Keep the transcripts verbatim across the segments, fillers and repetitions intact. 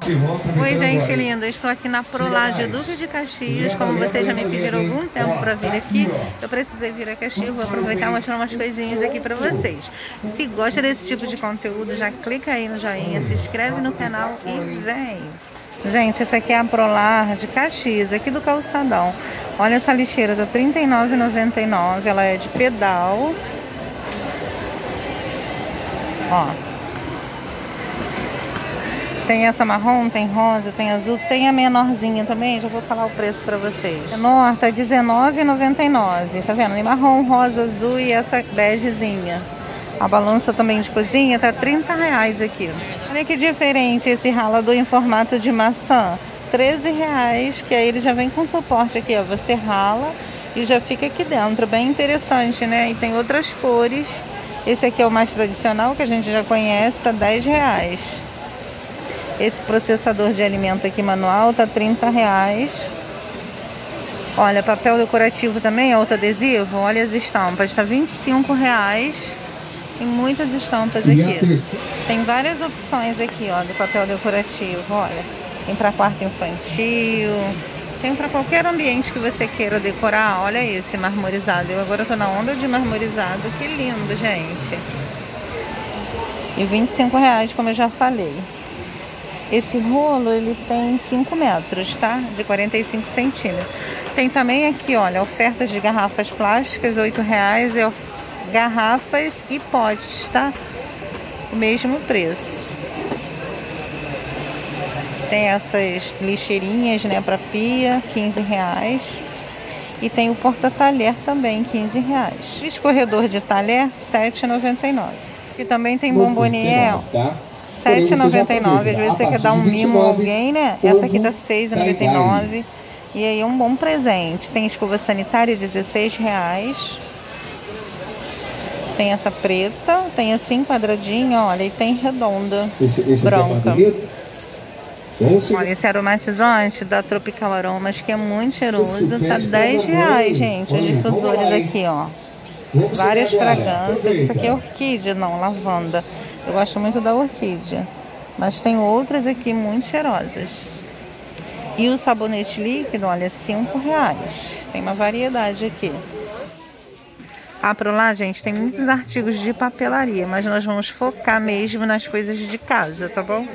Oi, gente linda, estou aqui na Prolage Duque de Caxias. Como vocês já me pediram algum tempo para vir aqui, eu precisei vir a Caxias. Vou aproveitar e mostrar umas coisinhas aqui para vocês. Se gosta desse tipo de conteúdo, já clica aí no joinha, se inscreve no canal e vem! Gente, essa aqui é a Prolage de Caxias, aqui do Calçadão. Olha essa lixeira, tá trinta e nove reais e noventa e nove centavos, ela é de pedal. Ó. Tem essa marrom, tem rosa, tem azul, tem a menorzinha também, já vou falar o preço pra vocês. Menor tá dezenove reais e noventa e nove centavos, tá vendo? Tem marrom, rosa, azul e essa begezinha. A balança também de cozinha tá trinta reais aqui. Olha que diferente esse ralador em formato de maçã. treze reais, que aí ele já vem com suporte aqui, ó. Você rala e já fica aqui dentro. Bem interessante, né? E tem outras cores. Esse aqui é o mais tradicional, que a gente já conhece, tá dez reais. Esse processador de alimento aqui manual tá trinta reais. Olha, papel decorativo também, outro adesivo. Olha as estampas, tá vinte e cinco reais. Tem muitas estampas aqui. Tem várias opções aqui, ó, do papel decorativo. Olha, tem para quarto infantil, tem para qualquer ambiente que você queira decorar. Olha esse marmorizado. Eu agora tô na onda de marmorizado. Que lindo, gente. E vinte e cinco reais, como eu já falei. Esse rolo, ele tem cinco metros, tá? De quarenta e cinco centímetros. Tem também aqui, olha, ofertas de garrafas plásticas, oito reais. É garrafas e potes, tá? O mesmo preço. Tem essas lixeirinhas, né, para pia, quinze reais. E tem o porta-talher também, quinze reais. O escorredor de talher, sete reais e noventa e nove centavos. E também tem bombonier, sete reais e noventa e nove centavos. Às vezes você quer dar um mimo a alguém, né? Essa aqui tá seis reais e noventa e nove centavos. E aí é um bom presente. Tem escova sanitária, dezesseis reais. Tem essa preta, tem assim quadradinha, olha, e tem redonda, esse, esse branca. Olha, esse aromatizante da Tropical Aromas, que é muito cheiroso, tá dez reais, gente. Os difusores aqui, ó. Várias fragrâncias. Isso aqui é orquídea, não, lavanda. Eu gosto muito da orquídea. Mas tem outras aqui muito cheirosas. E o sabonete líquido, olha, cinco reais. Tem uma variedade aqui. A Prolage, gente, tem muitos artigos de papelaria, mas nós vamos focar mesmo nas coisas de casa, tá bom?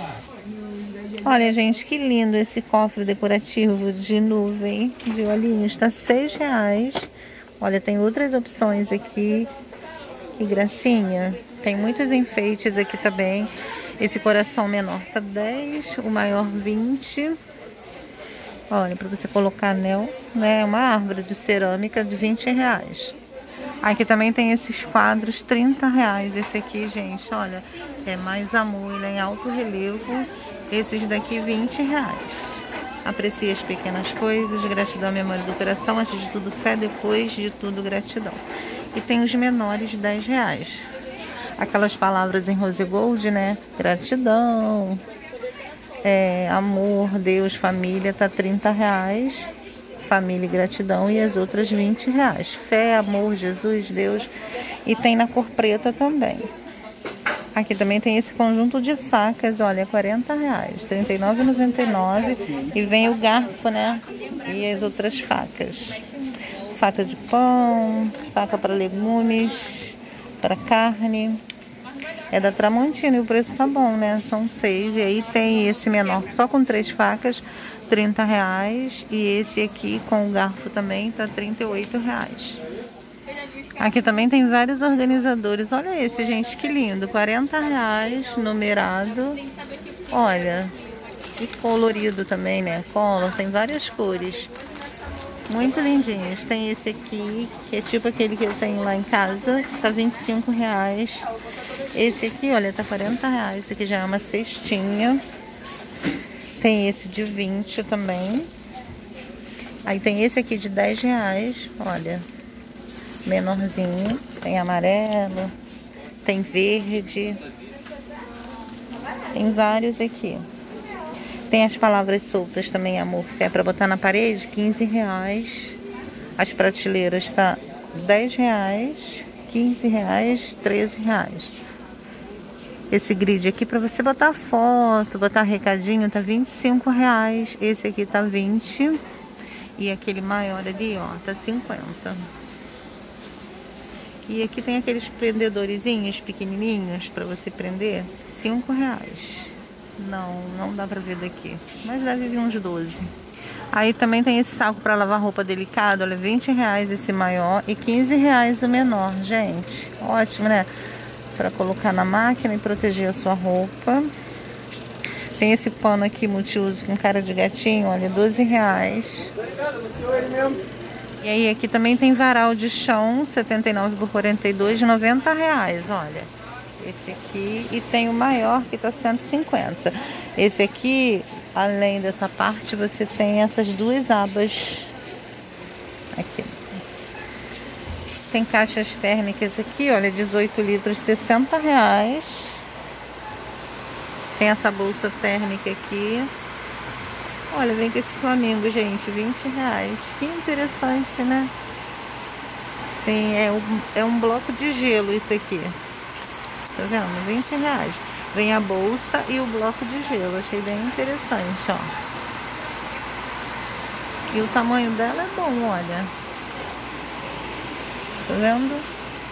Olha, gente, que lindo esse cofre decorativo de nuvem, de olhinhos, tá seis reais. Olha, tem outras opções aqui. Que gracinha. Tem muitos enfeites aqui também. Esse coração menor tá dez, o maior vinte. Olha, para você colocar anel, né? Uma árvore de cerâmica de vinte reais. Aqui também tem esses quadros, trinta reais. Esse aqui, gente, olha, é mais amor, ele é em alto relevo. Esses daqui, vinte reais. Aprecie as pequenas coisas, gratidão, memória do coração. Antes de tudo, fé, depois de tudo, gratidão. E tem os menores, dez reais. Aquelas palavras em rose gold, né? Gratidão, é, amor, Deus, família, tá trinta reais. Família e gratidão, e as outras vinte reais. Fé, amor, Jesus, Deus. E tem na cor preta também. Aqui também tem esse conjunto de facas, olha, quarenta reais. trinta e nove reais e noventa e nove centavos. E vem o garfo, né? E as outras facas. Faca de pão, faca para legumes, para carne. É da Tramontina e o preço tá bom, né? São seis. E aí tem esse menor só com três facas, trinta reais. E esse aqui com o garfo também tá trinta e oito reais. Aqui também tem vários organizadores. Olha esse, gente, que lindo. quarenta reais, numerado. Olha, e colorido também, né? Color, tem várias cores. Muito lindinhos. Tem esse aqui, que é tipo aquele que eu tenho lá em casa. Tá vinte e cinco reais. Esse aqui, olha, tá quarenta reais. Esse aqui já é uma cestinha. Tem esse de vinte também. Aí tem esse aqui de dez reais. Olha, menorzinho. Tem amarelo. Tem verde. Tem vários aqui. Tem as palavras soltas também, amor, fé, para botar na parede, quinze reais. As prateleiras tá dez reais, quinze reais, treze reais. Esse grid aqui para você botar foto, botar recadinho, tá vinte e cinco reais. Esse aqui tá vinte. E aquele maior ali, ó, tá cinquenta. E aqui tem aqueles prendedorzinhos pequenininhos para você prender, cinco reais. Não, não dá pra ver daqui, mas deve vir uns doze. Aí também tem esse saco para lavar roupa delicado, olha, vinte reais esse maior e quinze reais o menor, gente. Ótimo, né? Para colocar na máquina e proteger a sua roupa. Tem esse pano aqui multiuso com cara de gatinho, olha, doze reais. E aí aqui também tem varal de chão, setenta e nove por quarenta e dois, noventa reais, olha. Esse aqui, e tem o maior que tá cento e cinquenta. Esse aqui, além dessa parte, você tem essas duas abas aqui. Tem caixas térmicas aqui, olha, dezoito litros, sessenta reais. Tem essa bolsa térmica aqui. Olha, vem com esse Flamengo, gente, vinte reais. Que interessante, né? Tem, é, um, é um bloco de gelo isso aqui. Tá vendo? vinte reais. Vem a bolsa e o bloco de gelo. Achei bem interessante, ó. E o tamanho dela é bom, olha. Tá vendo?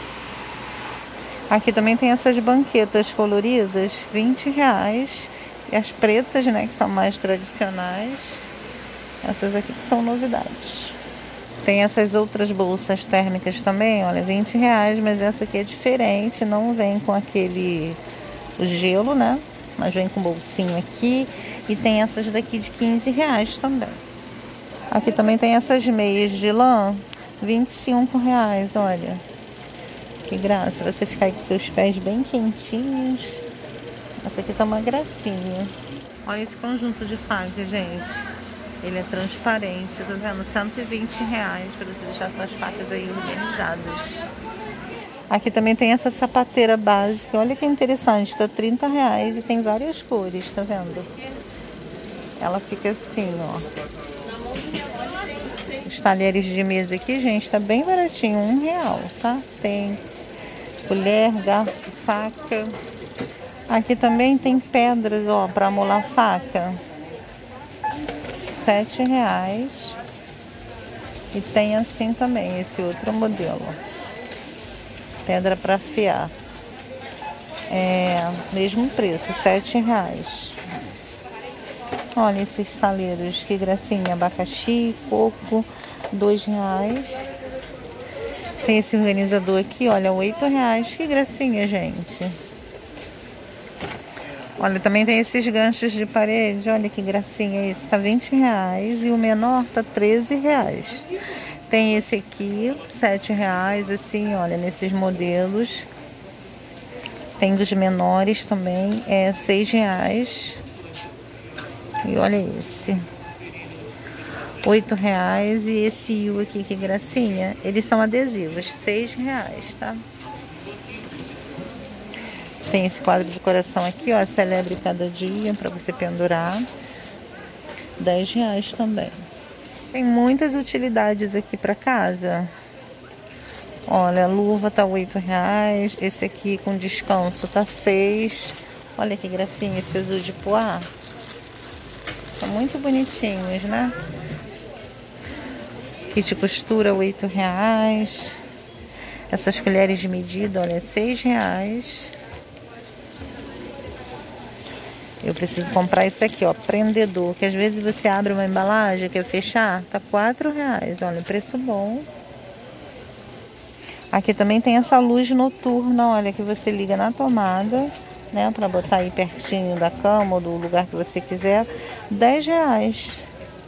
Aqui também tem essas banquetas coloridas, vinte reais. E as pretas, né, que são mais tradicionais. Essas aqui que são novidades. Tem essas outras bolsas térmicas também, olha, vinte reais, mas essa aqui é diferente. Não vem com aquele o gelo, né? Mas vem com bolsinho aqui. E tem essas daqui de quinze reais também. Aqui também tem essas meias de lã, vinte e cinco reais, olha. Que graça, você ficar aí com seus pés bem quentinhos. Essa aqui tá uma gracinha. Olha esse conjunto de faca, gente. Ele é transparente, tá vendo? cento e vinte reais para você deixar suas facas aí organizadas. Aqui também tem essa sapateira básica. Olha que interessante, tá trinta reais e tem várias cores, tá vendo? Ela fica assim, ó. Os talheres de mesa aqui, gente, tá bem baratinho, um real, tá? Tem colher, garfo, faca. Aqui também tem pedras, ó, para amolar faca. Sete reais. E tem assim também, esse outro modelo. Pedra para afiar. É, mesmo preço, sete reais. Olha esses saleiros, que gracinha. Abacaxi, coco, dois reais. Tem esse organizador aqui, olha, oito reais. Que gracinha, gente. Olha, também tem esses ganchos de parede. Olha que gracinha esse. Tá vinte reais e o menor tá treze reais. Tem esse aqui, sete reais, assim, olha, nesses modelos. Tem dos menores também, é seis reais. E olha esse. oito reais. E esse U aqui, que gracinha. Eles são adesivos, seis reais, tá? Tem esse quadro de coração aqui, ó, celebre cada dia, para você pendurar. dez reais também. Tem muitas utilidades aqui para casa. Olha, a luva tá oito reais. Esse aqui com descanso tá seis. Olha que gracinha esse azul de poá. São muito bonitinhos, né? Kit costura, oito reais. Essas colheres de medida, olha, seis reais. Eu preciso comprar esse aqui, ó, prendedor, que às vezes você abre uma embalagem, quer fechar, tá quatro reais, olha, preço bom. Aqui também tem essa luz noturna, olha, que você liga na tomada, né, pra botar aí pertinho da cama ou do lugar que você quiser, dez reais.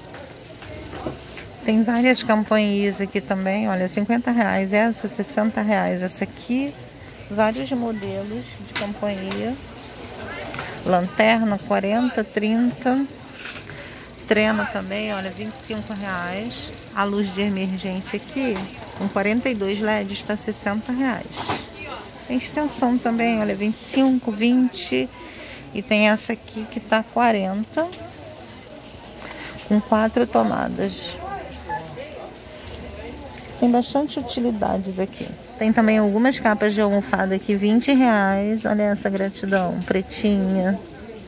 Tem várias campainhas aqui também, olha, cinquenta reais essa, sessenta reais essa aqui, vários modelos de campainha. Lanterna, quarenta, trinta. Trena também, olha, vinte e cinco reais. A luz de emergência aqui, com quarenta e dois L E Ds, está sessenta reais. Tem extensão também, olha, vinte e cinco, vinte. E tem essa aqui que tá quarenta. Com quatro tomadas. Tem bastante utilidades aqui. Tem também algumas capas de almofada aqui, vinte reais. Olha essa gratidão, pretinha.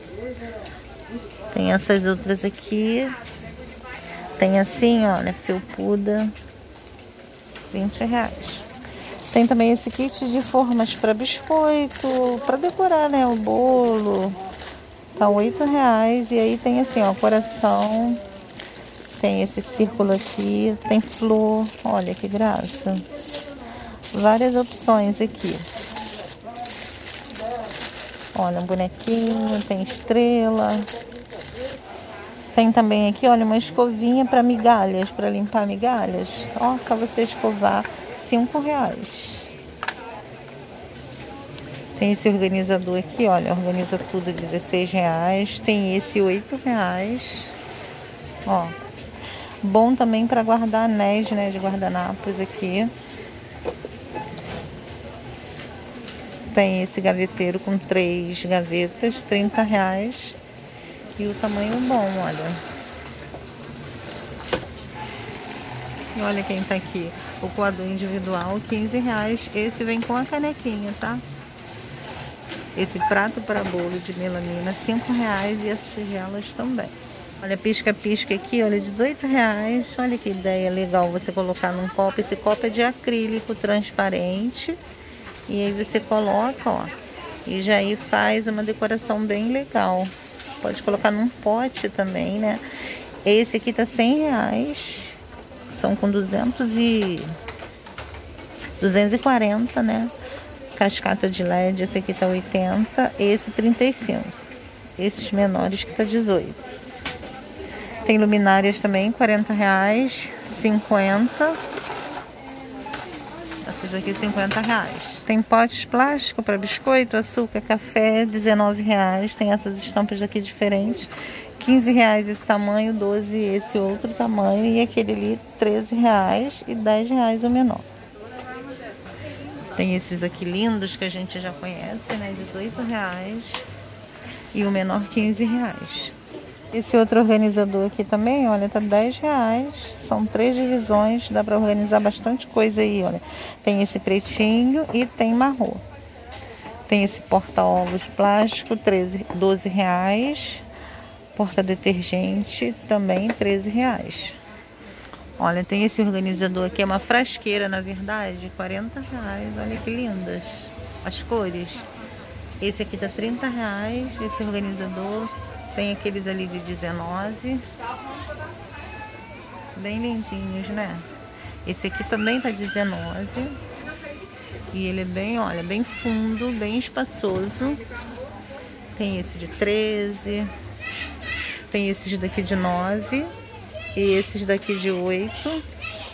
Tem essas outras aqui. Tem assim, olha, felpuda, vinte reais. Tem também esse kit de formas para biscoito, para decorar, né, o bolo. Tá oito reais. E aí tem assim, ó, coração. Tem esse círculo aqui, tem flor, olha que graça. Várias opções aqui. Olha, um bonequinho, tem estrela. Tem também aqui, olha, uma escovinha para migalhas, para limpar migalhas. Ó, só você escovar, cinco reais. Tem esse organizador aqui, olha, organiza tudo, dezesseis reais. Tem esse, oito reais. Ó. Bom também para guardar anéis, né, de guardanapos aqui. Tem esse gaveteiro com três gavetas, trinta reais. E o tamanho bom, olha. E olha quem tá aqui. O coador individual, quinze reais. Esse vem com a canequinha, tá? Esse prato para bolo de melamina, cinco reais. E as tigelas também. Olha, pisca-pisca aqui, olha, dezoito reais. Olha que ideia legal você colocar num copo. Esse copo é de acrílico transparente. E aí você coloca, ó. E já aí faz uma decoração bem legal. Pode colocar num pote também, né? Esse aqui tá cem reais. São com duzentos e... duzentos e quarenta, né? Cascata de L E D, esse aqui tá oitenta. Esse trinta e cinco. Esses menores que tá dezoito. Tem luminárias também, quarenta reais, cinquenta. Essas daqui, cinquenta reais. Tem potes plásticos para biscoito, açúcar, café, dezenove reais. Tem essas estampas daqui diferentes. quinze reais esse tamanho, doze esse outro tamanho. E aquele ali, treze reais e dez reais o menor. Tem esses aqui lindos que a gente já conhece, né? dezoito reais. E o menor, quinze reais. Esse outro organizador aqui também, olha, tá dez reais. São três divisões, dá pra organizar bastante coisa aí, olha. Tem esse pretinho e tem marrom. Tem esse porta-ovos plástico, treze, doze reais. Porta-detergente também, treze reais. Olha, tem esse organizador aqui, é uma frasqueira, na verdade, quarenta reais. Olha que lindas as cores. Esse aqui tá trinta reais, esse organizador. Tem aqueles ali de dezenove. Bem lindinhos, né? Esse aqui também tá dezenove. E ele é bem, olha, bem fundo, bem espaçoso. Tem esse de treze. Tem esses daqui de nove. E esses daqui de oito.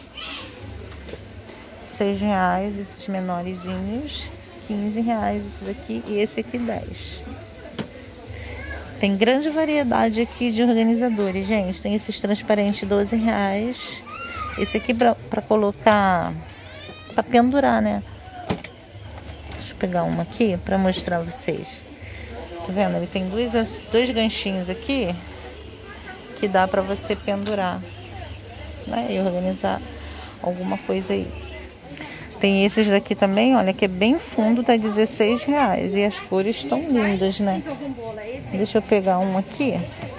seis reais, esses menorzinhos. quinze reais esses aqui. E esse aqui dez. Tem grande variedade aqui de organizadores, gente. Tem esses transparentes, doze reais. Esse aqui pra, pra colocar, pra pendurar, né? Deixa eu pegar uma aqui pra mostrar a vocês. Tá vendo? Ele tem dois, dois ganchinhos aqui que dá pra você pendurar, né? E organizar alguma coisa aí. Tem esses daqui também, olha, que é bem fundo, tá dezesseis reais. E as cores estão lindas, né? Deixa eu pegar um aqui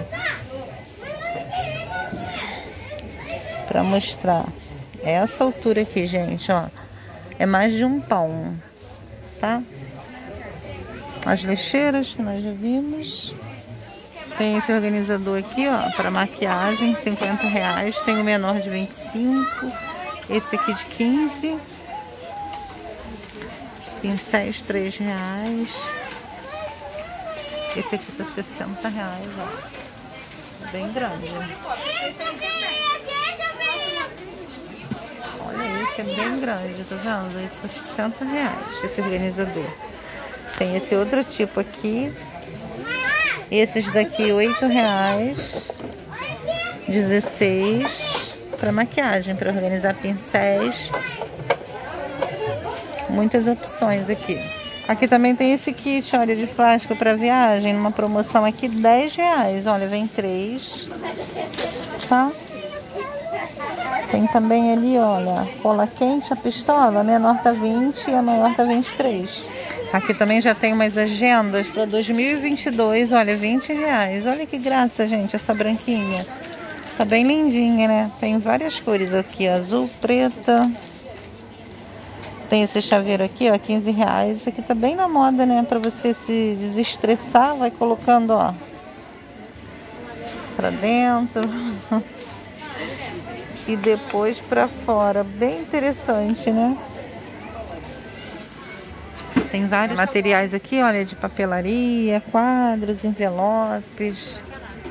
pra mostrar. Essa altura aqui, gente, ó. É mais de um palmo, tá? As lixeiras que nós já vimos. Tem esse organizador aqui, ó, para maquiagem, cinquenta reais. Tem o menor de vinte e cinco. Esse aqui de quinze. Pincéis, três reais. Esse aqui tá sessenta reais, ó. Bem grande. Olha esse, é bem grande, tá vendo? Esse é sessenta reais, esse organizador. Tem esse outro tipo aqui. Esses daqui, oito reais. dezesseis. Para maquiagem, para organizar pincéis. Muitas opções aqui. Aqui também tem esse kit, olha, de plástico para viagem, numa promoção aqui, dez reais. Olha, vem três, tá? Tem também ali, olha, cola quente, a pistola, a menor tá vinte e a maior tá vinte e três. Aqui também já tem umas agendas para dois mil e vinte e dois, olha, vinte reais. Olha que graça, gente, essa branquinha. Tá bem lindinha, né? Tem várias cores aqui, azul, preta. Tem esse chaveiro aqui, ó, quinze reais. Esse aqui tá bem na moda, né? Pra você se desestressar, vai colocando, ó, pra dentro. E depois pra fora. Bem interessante, né? Tem vários materiais aqui, olha, de papelaria, quadros, envelopes.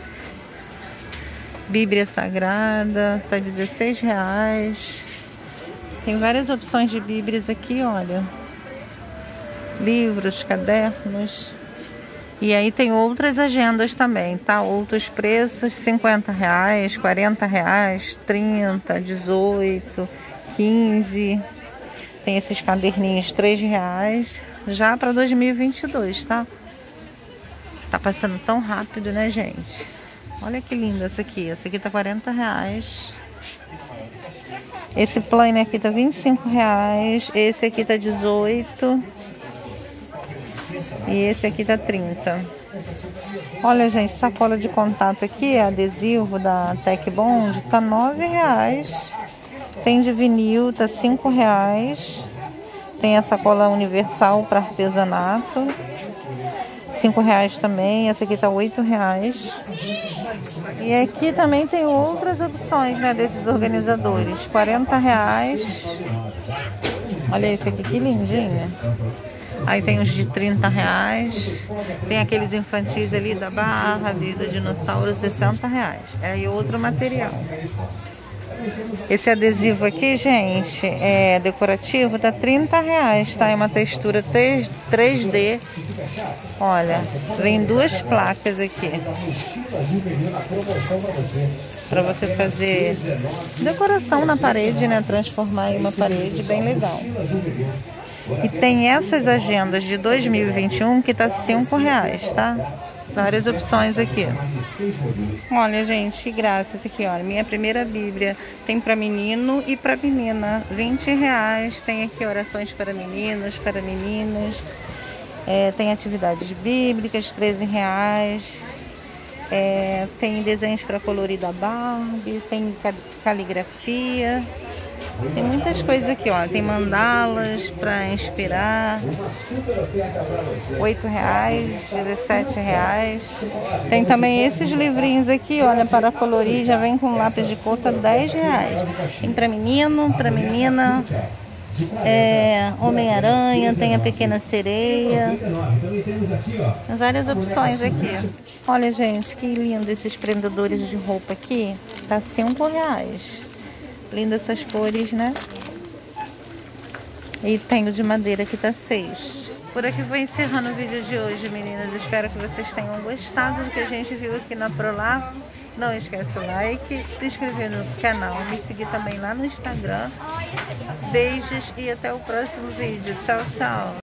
Bíblia Sagrada, tá dezesseis reais. Tem várias opções de bíblias aqui, olha. Livros, cadernos. E aí tem outras agendas também, tá? Outros preços, cinquenta reais, quarenta reais, trinta, dezoito, quinze. Tem esses caderninhos, três reais, já para dois mil e vinte e dois, tá? Tá passando tão rápido, né, gente? Olha que linda essa aqui. Essa aqui tá quarenta reais. Esse planner aqui tá vinte e cinco reais. Esse aqui tá dezoito. E esse aqui tá trinta. Olha, gente, sacola de contato aqui, adesivo da Tec Bond, tá nove reais. Tem de vinil, tá cinco reais. Tem a sacola universal para artesanato, cinco reais também. Essa aqui tá oito reais. E aqui também tem outras opções, né, desses organizadores. quarenta reais. Olha esse aqui, que lindinho. Aí tem os de trinta reais. Tem aqueles infantis ali da Barbie, do dinossauro, sessenta reais. É aí outro material. Esse adesivo aqui, gente, é decorativo, tá trinta reais, tá? É uma textura três D. Olha, vem duas placas aqui para você fazer decoração na parede, né? Transformar em uma parede bem legal. E tem essas agendas de dois mil e vinte e um que tá cinco reais, tá? Várias opções aqui. Olha, gente, que graça esse aqui, olha. Minha primeira Bíblia. Tem para menino e para menina. vinte reais. Tem aqui orações para meninos, para meninas. É, tem atividades bíblicas, treze reais. É, tem desenhos para colorir da Barbie. Tem caligrafia. Tem muitas coisas aqui, ó. Tem mandalas para inspirar. oito reais, dezessete reais. Tem também esses livrinhos aqui, olha, para colorir. Já vem com lápis de cor, tá dez reais. Tem para menino, para menina. É, Homem-Aranha, tem a Pequena Sereia. Várias opções aqui. Olha, gente, que lindo esses prendedores de roupa aqui. Tá cinco reais. Lindas essas cores, né? E tem o de madeira que tá seis. Por aqui vou encerrando o vídeo de hoje, meninas. Espero que vocês tenham gostado do que a gente viu aqui na Prolab. Não esquece o like, se inscrever no canal, me seguir também lá no Instagram. Beijos e até o próximo vídeo. Tchau, tchau!